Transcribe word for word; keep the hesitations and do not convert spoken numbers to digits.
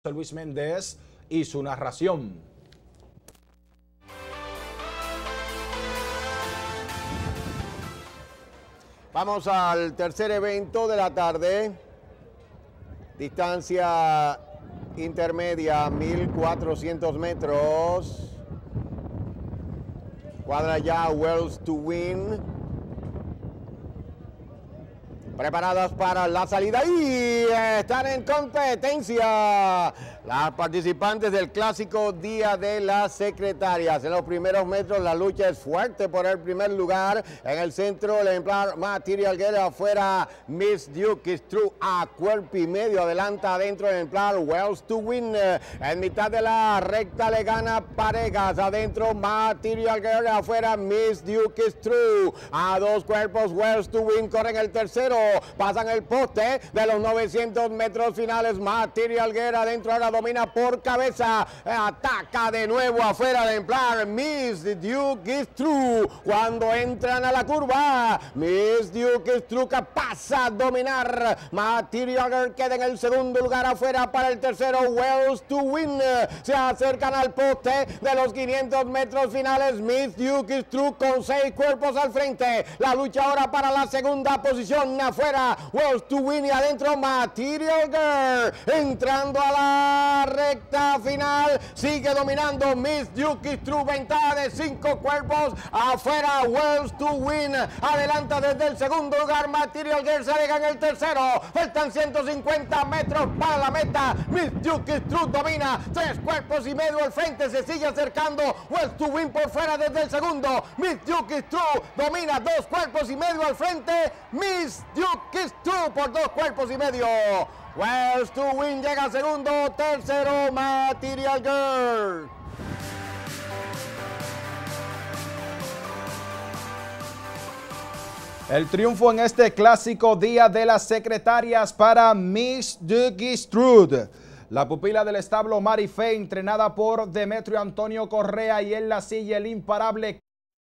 Luis Méndez y su narración. Vamos al tercer evento de la tarde. Distancia intermedia, mil cuatrocientos metros. Cuadra ya Wells to Win. Preparadas para la salida y están en competencia las participantes del clásico Día de las Secretarias. En los primeros metros la lucha es fuerte por el primer lugar. En el centro el ejemplar Material Girl, afuera Miss Duke is True a cuerpo y medio. Adelanta adentro el ejemplar Wells to Win. En mitad de la recta le gana parejas. Adentro Material Girl, afuera Miss Duke is True. A dos cuerpos Wells to Win corren el tercero. Pasan el poste de los novecientos metros finales. Material Girl adentro, ahora domina por cabeza. Ataca de nuevo afuera el ejemplar Miss Duke is True. Cuando entran a la curva, Miss Duke is True pasa a dominar. Material Girl queda en el segundo lugar, afuera para el tercero Wells to Win. Se acercan al poste de los quinientos metros finales. Miss Duke is True con seis cuerpos al frente. La lucha ahora para la segunda posición. Afuera Wells to Win y adentro Material Girl. Entrando a la recta final, sigue dominando Miss Duke is True, ventaja de cinco cuerpos. Afuera Wells to Win, adelanta desde el segundo lugar Material Girl, se aleja en el tercero. Faltan ciento cincuenta metros para la meta. Miss Duke is True domina, tres cuerpos y medio al frente, se sigue acercando Wells to Win por fuera desde el segundo. Miss Duke is True domina, dos cuerpos y medio al frente. Miss Duke is True por dos cuerpos y medio. Wells to Win llega segundo, tercero Material Girl. El triunfo en este clásico Día de las Secretarias para Miss Duke is True. La pupila del establo Marifé, entrenada por Demetrio Antonio Correa, y en la silla el imparable